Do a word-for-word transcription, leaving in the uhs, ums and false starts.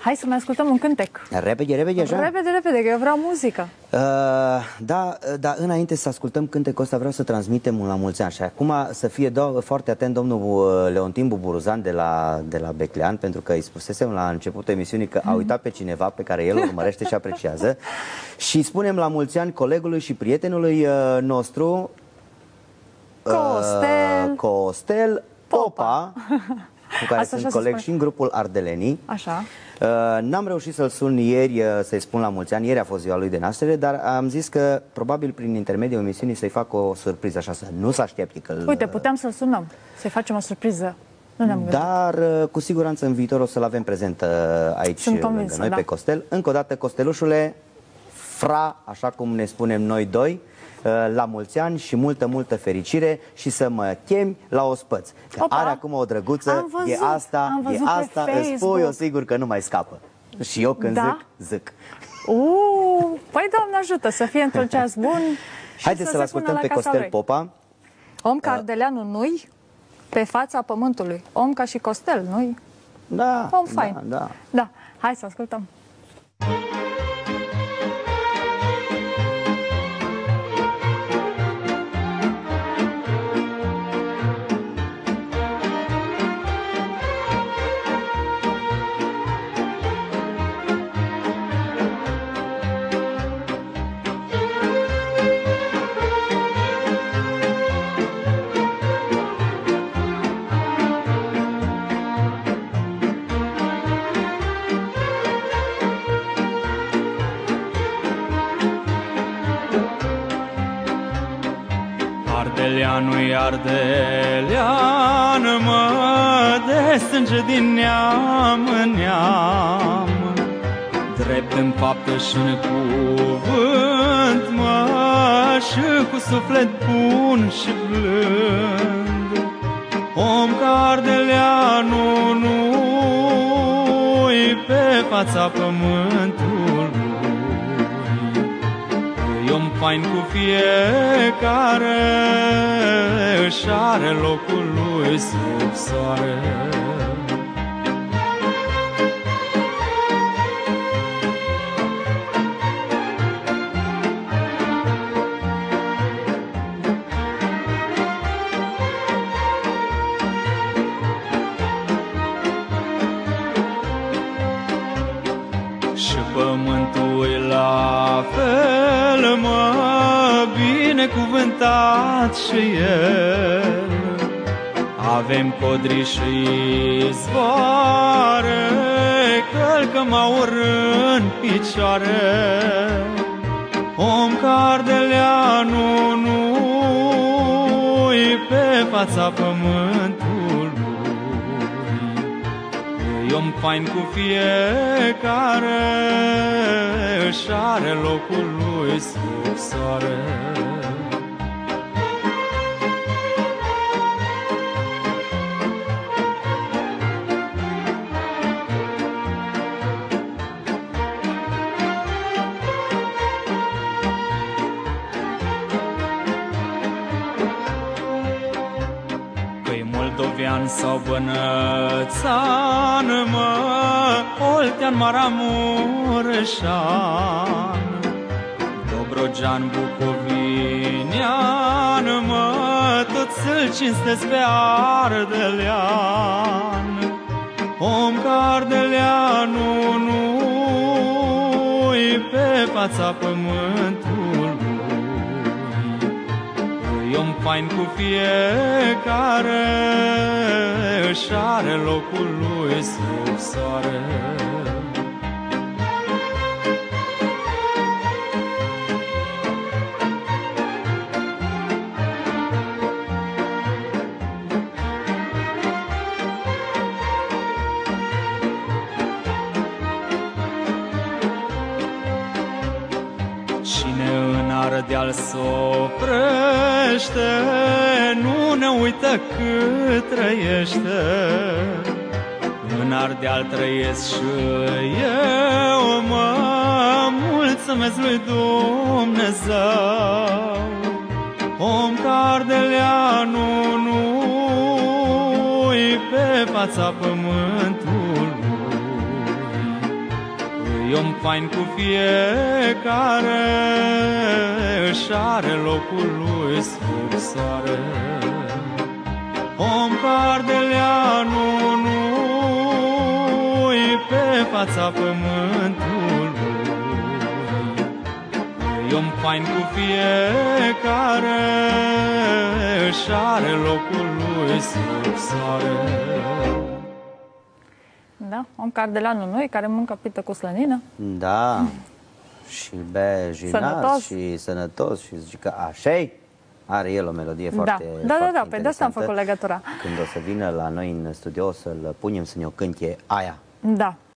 Hai să mai ascultăm un cântec. Repede, repede, așa? Repede, repede, că eu vreau muzică. Uh, da, dar înainte să ascultăm cântecul ăsta vreau să transmitem un la mulți ani. Și acum să fie do foarte atent domnul Leontin Buburuzan de la, de la Beclean, pentru că îi spusesem la începutul emisiunii că a uitat pe cineva pe care el urmărește și apreciază. Și spunem la mulți ani colegului și prietenului uh, nostru uh, Costel Costel Popa, cu care Asta sunt coleg și în grupul Ardelenii. Așa. Uh, N-am reușit să-l sun ieri, uh, să-i spun la mulți ani, ieri a fost ziua lui de naștere, dar am zis că probabil prin intermediul emisiunii să-i fac o surpriză, așa să nu se aștepte că... Uite, puteam să-l sunăm, să-i facem o surpriză. Nu ne-am gândit. Dar uh, cu siguranță în viitor o să-l avem prezent uh, aici Sunt lângă convinsă, noi, da. pe Costel. Încă o dată, Costelușule, fra, așa cum ne spunem noi doi, la mulți ani și multă, multă fericire și să mă chemi la ospăț. Că Opa, are acum o drăguță, am văzut, e asta, am văzut e pe asta, îți spui, Facebook. eu sigur că nu mai scapă. Și eu când Da? zic, zic. Uuu, păi Doamne ajută să fie într-un ceas bun. Și Haideți să-l se pună ascultăm la pe casa Costel lui. Popa. Om ca Ardeleanu nu-i pe fața pământului. Om ca și Costel, nu-i? Da, Om fain. da, da. Da, hai să ascultăm. Ardeleanu-i Ardelean, mă, de sânge din neam în neam, drept în faptă și în cuvânt, mă, și cu suflet bun și blând. Om ca Ardeleanu nu-i pe fața pământului, e om fain cu fiecare, își are locul lui sub soare. Și pământul e la fel, mă, binecuvântat și el. Avem codri și izvoare, călcăm aur în picioare. Om ca Ardeleanu nu-i pe fața pământului, e om fain cu fiecare, își are locul lui sub soare. Moldovean sau bănățan, mă, oltean, maramureșan, dobrogean, bucovinian, mă, toți îl cinstesc pe ardelean. Om ca Ardeleanu nu-i pe fața pământului, e om fain cu fiecare, își are locul lui sub soare. Cine în Ardeal s-oprește, nu ne uită cât trăiește. În Ardeal trăiesc și eu, mă, mulțumesc lui Dumnezeu. Om ca Ardeleanu nu-i pe fața pământului, E om fain cu fiecare, își are locul lui sub soare. Om ca Ardeleanu nu-i pe fața pământului. E om fain cu fiecare, își are locul lui sub soare. Da, om ca Ardeleanu noi, care mâncă pită cu slănină. Da, și bea jinar Sănătos. și sănătos și zice că așa are el o melodie foarte Da, da, foarte da, pe de asta am făcut legătura. Când o să vină la noi în studio să-l punem să ne o cânte aia. Da.